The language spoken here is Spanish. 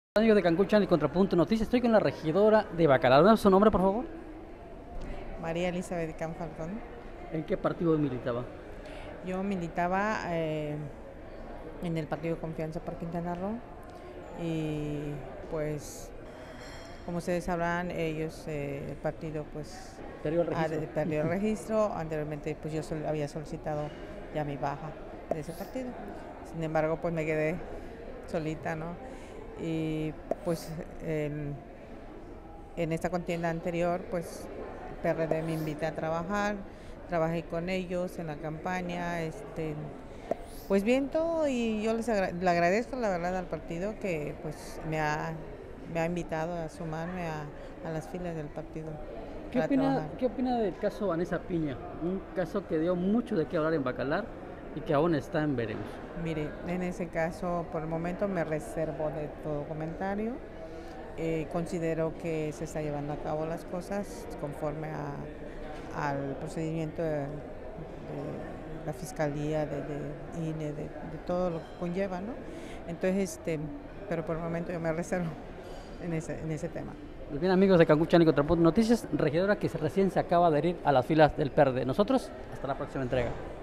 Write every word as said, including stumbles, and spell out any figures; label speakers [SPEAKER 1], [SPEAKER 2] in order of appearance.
[SPEAKER 1] Amigos de Cancún Channel y Contrapunto Noticias, estoy con la regidora de Bacalar. ¿Dame su nombre, por favor?
[SPEAKER 2] María Elizabeth Can Falcón.
[SPEAKER 1] ¿En qué partido militaba?
[SPEAKER 2] Yo militaba eh, en el Partido Confianza por Quintana Roo y pues como ustedes sabrán, ellos, eh, el partido pues
[SPEAKER 1] Perdió el registro.
[SPEAKER 2] ha- perdió el registro. Anteriormente pues yo sol- había solicitado ya mi baja de ese partido. Sin embargo pues me quedé solita, ¿no? Y pues el- en esta contienda anterior pues P R D me invita a trabajar, trabajé con ellos en la campaña, este, pues bien todo, y yo les agra- le agradezco la verdad al partido que pues me ha, me ha invitado a sumarme a, a las filas del partido
[SPEAKER 1] ¿Qué
[SPEAKER 2] para
[SPEAKER 1] opina,
[SPEAKER 2] trabajar.
[SPEAKER 1] qué opina del caso Vanessa Piña? Un caso que dio mucho de qué hablar en Bacalar y que aún está en veremos.
[SPEAKER 2] Mire, en ese caso por el momento me reservo de todo comentario. Eh, considero que se está llevando a cabo las cosas conforme a, al procedimiento de, de la fiscalía, de, de I N E, de, de todo lo que conlleva, ¿no? Entonces, este, pero por el momento yo me reservo en ese, en ese tema.
[SPEAKER 1] Pues bien, amigos de Cancún Channel y Contrapunto Noticias, regidora que se- recién se acaba de adherir a las filas del P R D. Nosotros, hasta la próxima entrega.